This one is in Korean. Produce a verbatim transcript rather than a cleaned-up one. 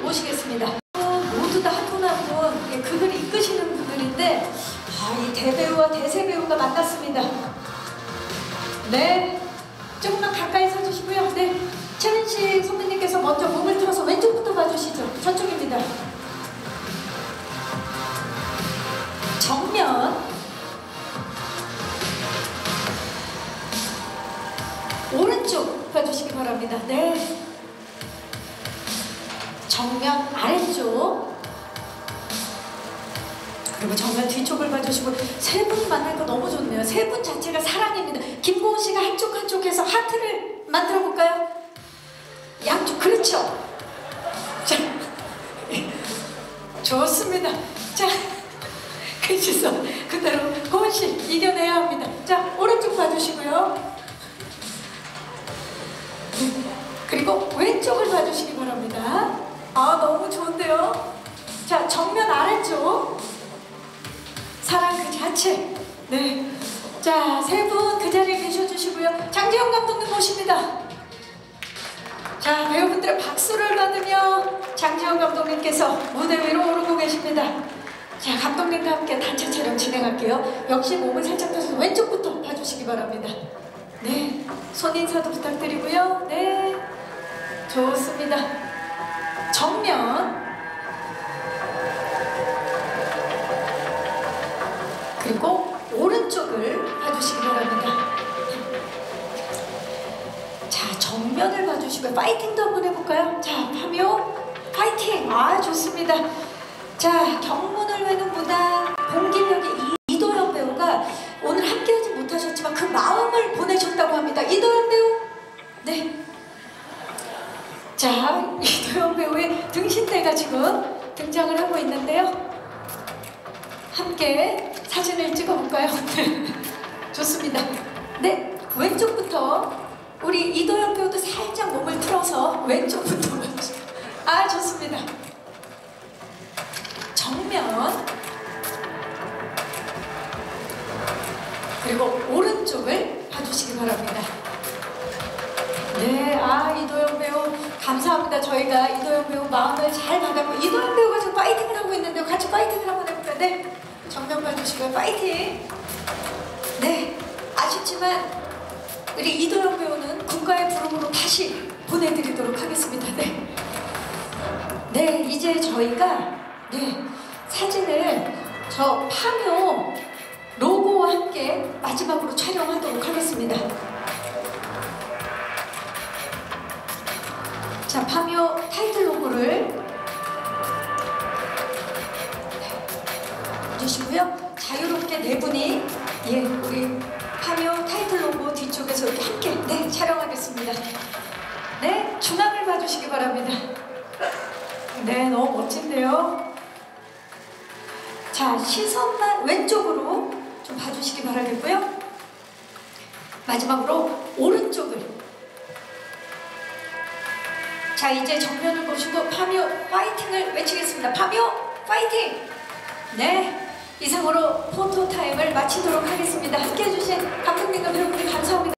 모시겠습니다. 모두 다 한 분 한 분 예, 그걸 이끄시는 분들인데 아, 이 대배우와 대세배우가 만났습니다. 네, 조금만 가까이 서주시고요. 네, 최민식 선배님께서 먼저 몸을 틀어서 왼쪽부터 봐주시죠. 저쪽입니다. 정면 오른쪽 봐주시기 바랍니다. 네, 정면 아래쪽 그리고 정면 뒤쪽을 봐주시고 세 분이 만나니까 너무 좋네요. 세 분 자체가 사랑입니다. 김고은 씨가 한쪽 한쪽에서 하트를 만들어 볼까요? 양쪽 그렇죠. 자, 좋습니다. 자, 그치서 그대로 고은 씨 이겨내야 합니다. 자, 오른쪽 봐주시고요. 그리고 왼쪽을 봐주시기 바랍니다. 아, 너무 좋은데요. 자, 정면 아래쪽 사랑 그 자체. 네, 자, 세 분 그 자리에 계셔주시고요. 장지영 감독님 모십니다. 자, 배우분들의 박수를 받으며 장지영 감독님께서 무대 위로 오르고 계십니다. 자, 감독님과 함께 단체 촬영 진행할게요. 역시 몸을 살짝 펴서 왼쪽부터 봐주시기 바랍니다. 네, 손인사도 부탁드리고요. 네, 좋습니다. 정면 그리고 오른쪽을 봐주시기 바랍니다. 자, 정면을 봐주시고 파이팅도 한번 해볼까요? 자, 파묘 파이팅! 아, 좋습니다. 자, 경문을 외는 무당 봉기명의 이도현 배우가 오늘 함께하지 못하셨지만 그 마음을 보내셨다고 합니다. 이도현 배우, 네. 자, 이도현 배우의 등신대가 지금 등장을 하고 있는데요. 함께 사진을 찍어볼까요? 좋습니다. 네, 왼쪽부터 우리 이도현 배우도 살짝 몸을 틀어서 왼쪽부터 아, 좋습니다. 정면 그리고 오른쪽을 봐주시기 바랍니다. 네, 아, 이도현 배우 감사합니다. 저희가 이도현 배우 마음을 잘 받았고 이도현 배우가 지금 파이팅을 하고 있는데요. 같이 파이팅을 한번 해볼까요? 네, 정면 봐주시고요. 파이팅! 네, 아쉽지만 우리 이도현 배우는 국가의 부름으로 다시 보내드리도록 하겠습니다. 네, 네, 이제 저희가 네, 사진을 저 파묘 로고와 함께 마지막으로 촬영하도록 하겠습니다. 자, 파묘 타이틀 로고를 주시고요. 자유롭게 네 분이 예, 우리 파묘 타이틀 로고 뒤쪽에서 이렇게 함께 네, 촬영하겠습니다. 네, 중앙을 봐주시기 바랍니다. 네, 너무 멋진데요. 자, 시선만 왼쪽으로 좀 봐주시기 바라겠고요. 마지막으로 오른쪽을. 자, 이제 정면을 보시고 파묘 파이팅을 외치겠습니다. 파묘 파이팅! 네, 이상으로 포토타임을 마치도록 하겠습니다. 함께 해주신 감독님과 여러분들 감사합니다.